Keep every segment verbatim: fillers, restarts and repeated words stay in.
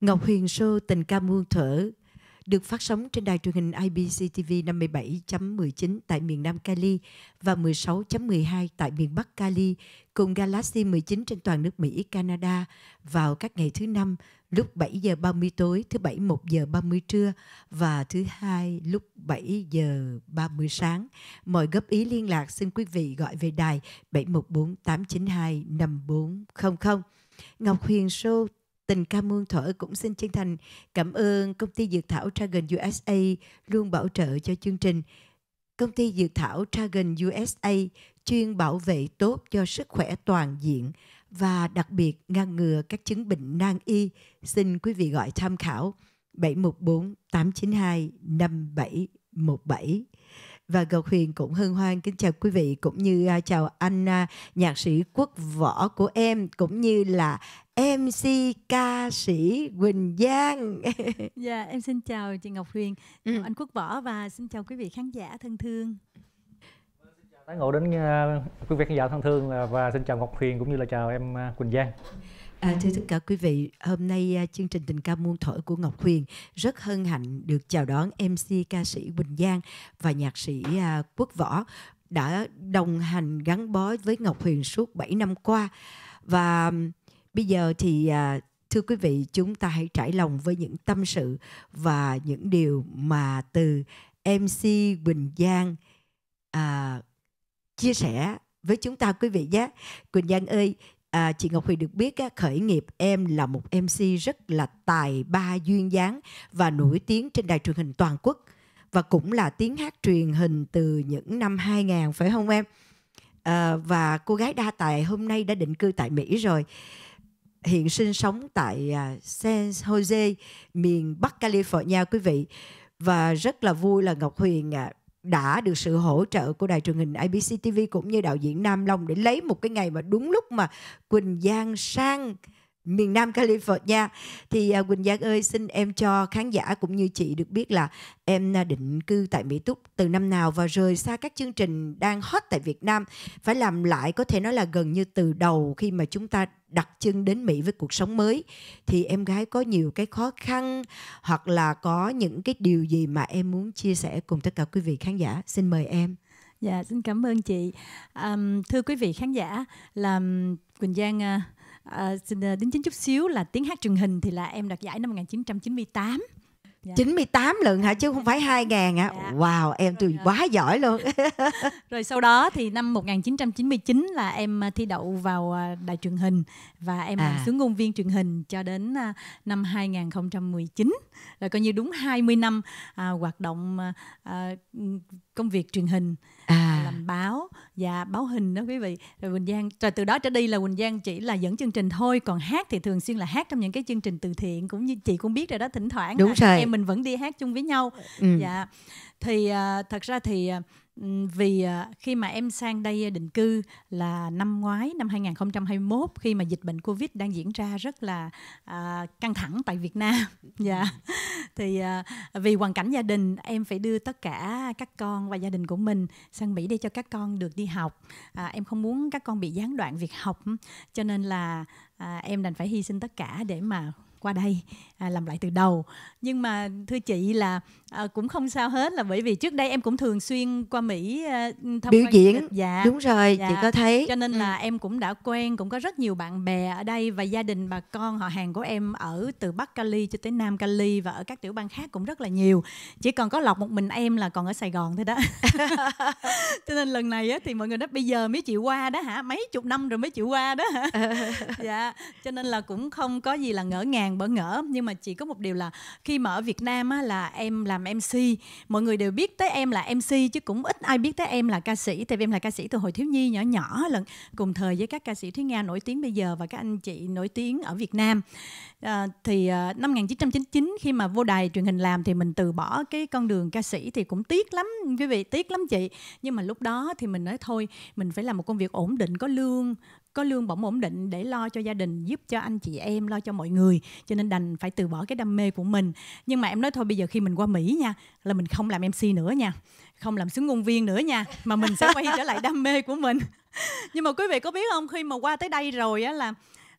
Ngọc Huyền Show Tình Ca Muôn Thuở được phát sóng trên đài truyền hình i bê xê ti vi năm mươi bảy chấm mười chín tại miền Nam Cali và mười sáu chấm mười hai tại miền Bắc Cali, cùng Galaxy mười chín trên toàn nước Mỹ, Canada vào các ngày thứ năm lúc bảy giờ ba mươi tối, thứ bảy một giờ ba mươi trưa và thứ hai lúc bảy giờ ba mươi sáng. Mọi góp ý liên lạc xin quý vị gọi về đài bảy một bốn tám chín hai năm bốn không không. Ngọc Huyền Show Tình Ca Muôn Thuở cũng xin chân thành cảm ơn công ty dược thảo Dragon u ét a luôn bảo trợ cho chương trình. Công ty dược thảo Dragon u ét a chuyên bảo vệ tốt cho sức khỏe toàn diện và đặc biệt ngăn ngừa các chứng bệnh nan y. Xin quý vị gọi tham khảo bảy một bốn tám chín hai năm bảy một bảy. Và Ngọc Huyền cũng hân hoan kính chào quý vị, cũng như uh, chào anh uh, nhạc sĩ Quốc Võ của em, cũng như là em xê ca sĩ Quỳnh Giang. Dạ, em xin chào chị Ngọc Huyền, ừ. chào anh Quốc Võ và xin chào quý vị khán giả thân thương. Tái ngộ đến uh, quý vị khán giả thân thương uh, và xin chào Ngọc Huyền cũng như là chào em uh, Quỳnh Giang. À, thưa tất cả quý vị, hôm nay uh, chương trình Tình Ca Muôn Thuở của Ngọc Huyền rất hân hạnh được chào đón em xê ca sĩ Quỳnh Giang và nhạc sĩ uh, Quốc Võ đã đồng hành gắn bó với Ngọc Huyền suốt bảy năm qua. Và um, bây giờ thì uh, thưa quý vị, chúng ta hãy trải lòng với những tâm sự và những điều mà từ em xê Quỳnh Giang uh, chia sẻ với chúng ta quý vị nhé. Quỳnh Giang ơi, À, chị Ngọc Huyền được biết á, khởi nghiệp em là một em xê rất là tài ba duyên dáng và nổi tiếng trên đài truyền hình toàn quốc, và cũng là tiếng hát truyền hình từ những năm hai nghìn, phải không em? À, và cô gái đa tài hôm nay đã định cư tại Mỹ rồi, hiện sinh sống tại uh, San Jose, miền Bắc California quý vị. Và rất là vui là Ngọc Huyền uh, đã được sự hỗ trợ của đài truyền hình i bê xê ti vi cũng như đạo diễn Nam Long để lấy một cái ngày mà đúng lúc mà Quỳnh Giang sang miền Nam California. Thì uh, Quỳnh Giang ơi, xin em cho khán giả cũng như chị được biết là em uh, định cư tại Mỹ Túc từ năm nào và rời xa các chương trình đang hot tại Việt Nam, phải làm lại có thể nói là gần như từ đầu khi mà chúng ta đặt chân đến Mỹ với cuộc sống mới. Thì em gái có nhiều cái khó khăn hoặc là có những cái điều gì mà em muốn chia sẻ cùng tất cả quý vị khán giả? Xin mời em. Dạ, xin cảm ơn chị. Um, thưa quý vị khán giả, là Quỳnh Giang uh, uh, xin uh, đính chính chút xíu là tiếng hát truyền hình thì là em đoạt giải năm một nghìn chín trăm chín mươi tám. Dạ. chín mươi tám lần hả, chứ không phải hai nghìn hả? Dạ. Wow, em tôi quá giỏi luôn. Rồi sau đó thì năm một nghìn chín trăm chín mươi chín là em thi đậu vào đài truyền hình và em à. làm xuống ngôn viên truyền hình cho đến năm hai nghìn không trăm mười chín. Rồi coi như đúng hai mươi năm à, hoạt động à, công việc truyền hình, à. làm báo và báo hình đó quý vị. Rồi Quỳnh Giang, rồi từ đó trở đi là Quỳnh Giang chỉ là dẫn chương trình thôi, còn hát thì thường xuyên là hát trong những cái chương trình từ thiện, cũng như chị cũng biết rồi đó, thỉnh thoảng đúng rồi. em mình vẫn đi hát chung với nhau. Ừ. Dạ. Thì uh, thật ra thì uh, vì uh, khi mà em sang đây định cư là năm ngoái, năm hai nghìn không trăm hai mươi mốt, khi mà dịch bệnh Covid đang diễn ra rất là uh, căng thẳng tại Việt Nam. Dạ. Thì uh, vì hoàn cảnh gia đình, em phải đưa tất cả các con và gia đình của mình sang Mỹ để cho các con được đi học. Uh, em không muốn các con bị gián đoạn việc học, cho nên là uh, em đành phải hy sinh tất cả để mà qua đây à, làm lại từ đầu. Nhưng mà thưa chị là à, cũng không sao hết, là bởi vì trước đây em cũng thường xuyên qua Mỹ à, biểu diễn. Dạ. Đúng rồi, dạ. Chị có thấy. Cho nên là ừ. em cũng đã quen, cũng có rất nhiều bạn bè ở đây, và gia đình bà con họ hàng của em ở từ Bắc Cali cho tới Nam Cali và ở các tiểu bang khác cũng rất là nhiều. Chỉ còn có lọc một mình em là còn ở Sài Gòn thôi đó. Cho nên lần này á, thì mọi người nói bây giờ mới chịu qua đó hả, mấy chục năm rồi mới chịu qua đó hả. Dạ. Cho nên là cũng không có gì là ngỡ ngàng bỡ ngỡ. Nhưng mà chỉ có một điều là khi mà ở Việt Nam á, là em làm em xê, mọi người đều biết tới em là em xê chứ cũng ít ai biết tới em là ca sĩ. Tại vì em là ca sĩ từ hồi thiếu nhi nhỏ nhỏ lần, cùng thời với các ca sĩ Thúy Nga nổi tiếng bây giờ và các anh chị nổi tiếng ở Việt Nam. À, thì à, năm một nghìn chín trăm chín mươi chín khi mà vô đài truyền hình làm thì mình từ bỏ cái con đường ca sĩ thì cũng tiếc lắm quý vị, tiếc lắm chị. Nhưng mà lúc đó thì mình nói thôi, mình phải làm một công việc ổn định, có lương, có lương bổng ổn định để lo cho gia đình, giúp cho anh chị em, lo cho mọi người. Cho nên đành phải từ bỏ cái đam mê của mình. Nhưng mà em nói thôi, bây giờ khi mình qua Mỹ nha, là mình không làm em xê nữa nha, không làm xuống ngôn viên nữa nha, mà mình sẽ quay trở lại đam mê của mình. Nhưng mà quý vị có biết không, khi mà qua tới đây rồi á, là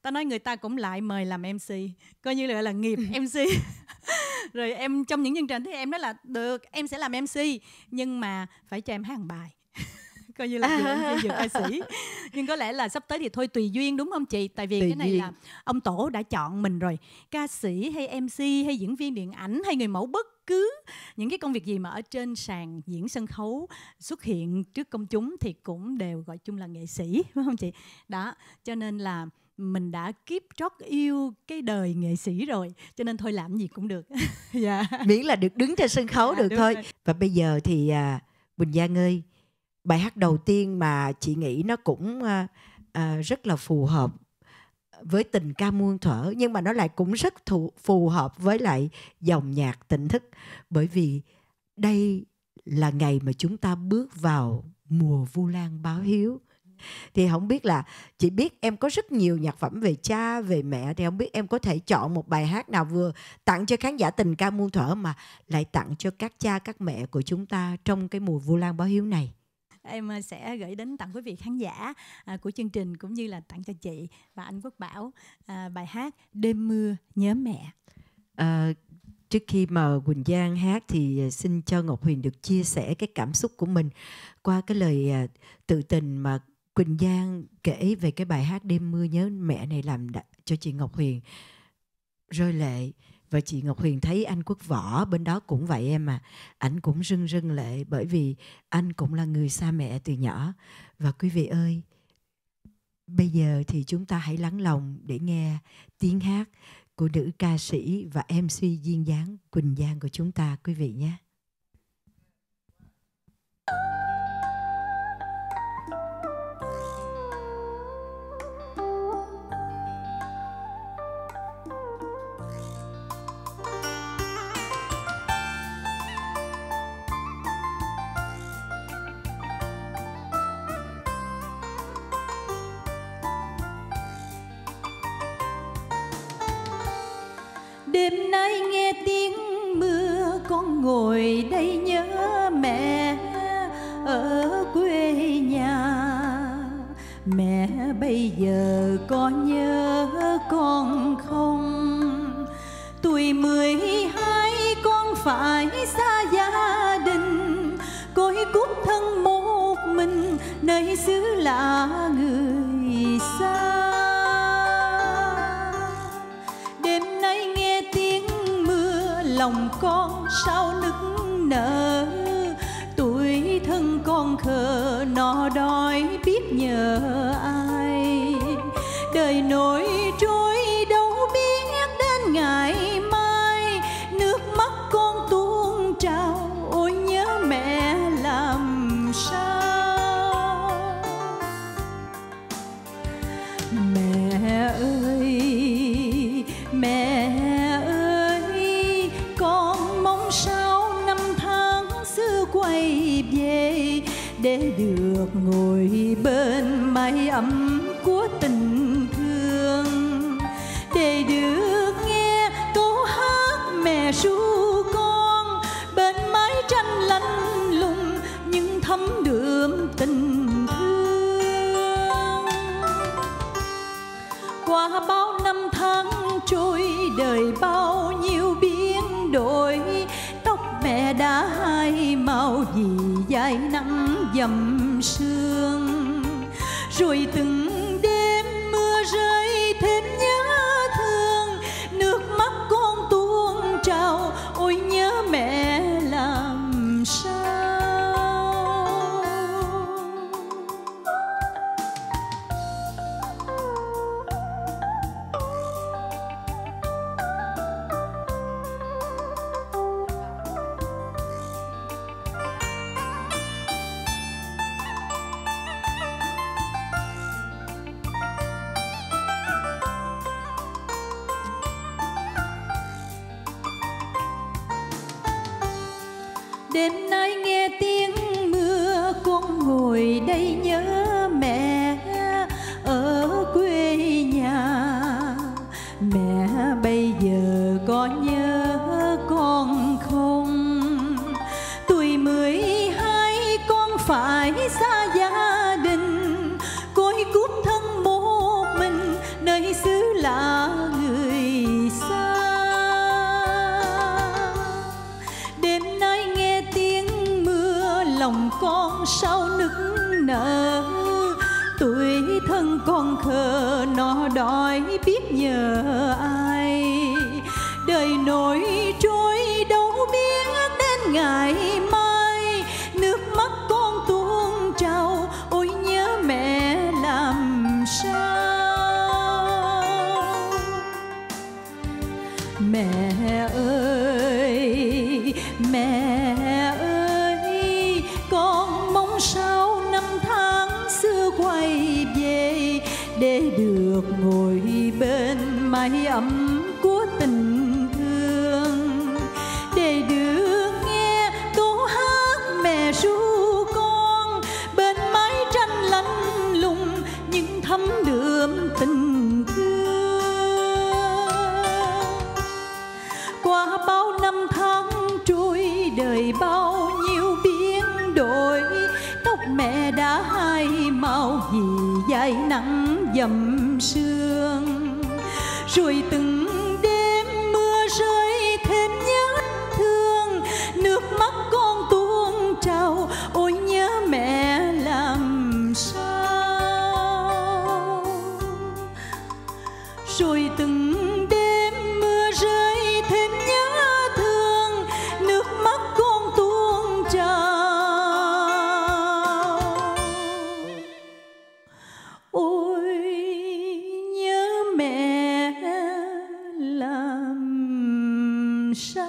ta nói người ta cũng lại mời làm em xê, coi như là, là nghiệp em xê. Rồi em trong những chương trình thì em nói là được, em sẽ làm em xê nhưng mà phải cho em hát một bài. Coi như là vừa em vừa ca sĩ. Nhưng có lẽ là sắp tới thì thôi tùy duyên, đúng không chị? Tại vì tùy cái này duyên. Là ông Tổ đã chọn mình rồi. Ca sĩ hay em xê hay diễn viên điện ảnh hay người mẫu, bất cứ những cái công việc gì mà ở trên sàn diễn sân khấu xuất hiện trước công chúng thì cũng đều gọi chung là nghệ sĩ, đúng không chị? Đó, cho nên là mình đã kiếp trót yêu cái đời nghệ sĩ rồi, cho nên thôi làm gì cũng được. Yeah. Miễn là được đứng trên sân khấu, yeah, được thôi. Rồi. Và bây giờ thì à, Quỳnh Giang ơi, bài hát đầu tiên mà chị nghĩ nó cũng à, à, rất là phù hợp với tình ca muôn thuở, nhưng mà nó lại cũng rất thù, phù hợp với lại dòng nhạc tỉnh thức, bởi vì đây là ngày mà chúng ta bước vào mùa Vu Lan báo hiếu. Thì không biết là, chị biết em có rất nhiều nhạc phẩm về cha, về mẹ, thì không biết em có thể chọn một bài hát nào vừa tặng cho khán giả tình ca muôn thuở mà lại tặng cho các cha các mẹ của chúng ta trong cái mùa Vu Lan báo hiếu này. Em sẽ gửi đến tặng quý vị khán giả à, của chương trình, cũng như là tặng cho chị và anh Quốc Bảo à, bài hát Đêm Mưa Nhớ Mẹ. À, trước khi mà Quỳnh Giang hát thì xin cho Ngọc Huyền được chia sẻ cái cảm xúc của mình qua cái lời à, tự tình mà Quỳnh Giang kể về cái bài hát Đêm Mưa Nhớ Mẹ này, làm cho chị Ngọc Huyền rơi lệ. Và chị Ngọc Huyền thấy anh Quốc Võ bên đó cũng vậy em à, ảnh cũng rưng rưng lệ, bởi vì anh cũng là người xa mẹ từ nhỏ. Và quý vị ơi, bây giờ thì chúng ta hãy lắng lòng để nghe tiếng hát của nữ ca sĩ và em xê duyên dáng Quỳnh Giang của chúng ta, quý vị nhé. Đêm nay nghe tiếng mưa, con ngồi đây nhớ mẹ ở quê nhà. Mẹ bây giờ có nhớ con không? Tuổi mười hai con phải xa gia đình, côi cút thân một mình nơi xứ lạ người xa. Lòng con sao nức nở, tuổi thân con khờ nó đói biết nhờ ai. Đời nổi trôi đâu biết đến ngày mai, nước mắt con tuôn trào ôi nhớ mẹ làm sao. Mẹ ơi, mẹ quay về để được ngồi bên mái ấm của tình thương, để được nghe câu hát mẹ ru con bên mái tranh lạnh lùng nhưng thấm đượm tình thương. Qua bao năm tháng trôi, đời bao nhiêu biến đổi, mẹ đã hai màu vì dài nắng dầm sương. Rồi từng đêm mưa rơi thêm nhớ thương, nước mắt con tuôn trào ôi nhớ mẹ làm sao. còn khờ nó đòi biết nhờ ai. Đời nổi trôi đâu biết đến ngày mai, nước mắt con tuôn trào ôi nhớ mẹ làm sao. Mẹ ơi, mẹ ơi, con mong sao năm tháng xưa quay về, để được ngồi bên mái ấm của tình thương, để được nghe câu hát mẹ ru con bên mái tranh lạnh lùng nhưng thấm đượm tình thương. Qua bao năm tháng trôi đời bao nhiêu biến đổi, tóc mẹ đã hai màu vì dài nắng dầm sương. Rồi từng đêm mưa rơi thêm nhớ thương, nước mắt con tuôn trào ôi nhớ mẹ làm sao. Rồi từng đêm mưa rơi thêm nhớ thương, nước mắt con tuôn trào ôi nhớ mẹ làm sao.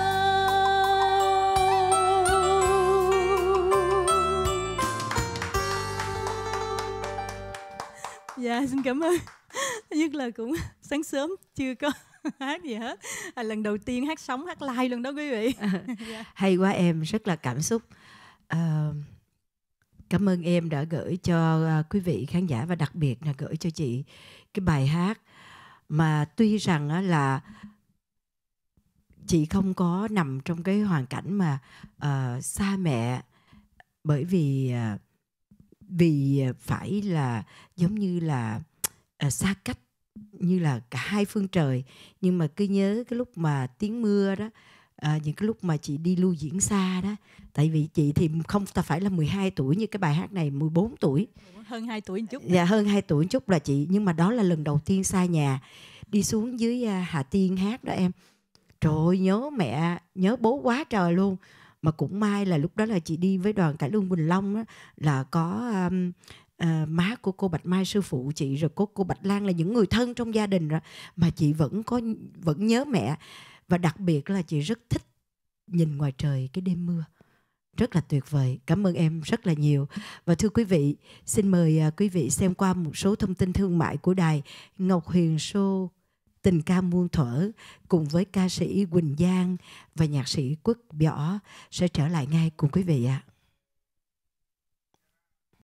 Dạ xin cảm ơn. Nhất là cũng sáng sớm chưa có hát gì hết, à, lần đầu tiên hát sống hát live luôn đó quý vị. Dạ. Hay quá em, rất là cảm xúc. À, cảm ơn em đã gửi cho uh, quý vị khán giả và đặc biệt là gửi cho chị cái bài hát mà tuy rằng uh, là chị không có nằm trong cái hoàn cảnh mà uh, xa mẹ, bởi vì uh, vì phải là giống như là uh, xa cách như là cả hai phương trời. Nhưng mà cứ nhớ cái lúc mà tiếng mưa đó, à, những cái lúc mà chị đi lưu diễn xa đó. Tại vì chị thì không ta phải là mười hai tuổi như cái bài hát này, mười bốn tuổi. Hơn hai tuổi một chút. Dạ hơn hai tuổi một chút là chị. Nhưng mà đó là lần đầu tiên xa nhà, đi xuống dưới uh, Hà Tiên hát đó em. Trời ơi, nhớ mẹ, nhớ bố quá trời luôn. Mà cũng may là lúc đó là chị đi với đoàn cải lương Bình Long đó, là có um, uh, má của cô Bạch Mai sư phụ chị, rồi có cô Bạch Lan, là những người thân trong gia đình đó. Mà chị vẫn có vẫn nhớ mẹ. Và đặc biệt là chị rất thích nhìn ngoài trời cái đêm mưa. Rất là tuyệt vời. Cảm ơn em rất là nhiều. Và thưa quý vị, xin mời uh, quý vị xem qua một số thông tin thương mại của đài Ngọc Huyền Show Tình Ca Muôn Thuở cùng với ca sĩ Quỳnh Giang và nhạc sĩ Quốc Võ sẽ trở lại ngay cùng quý vị ạ. À.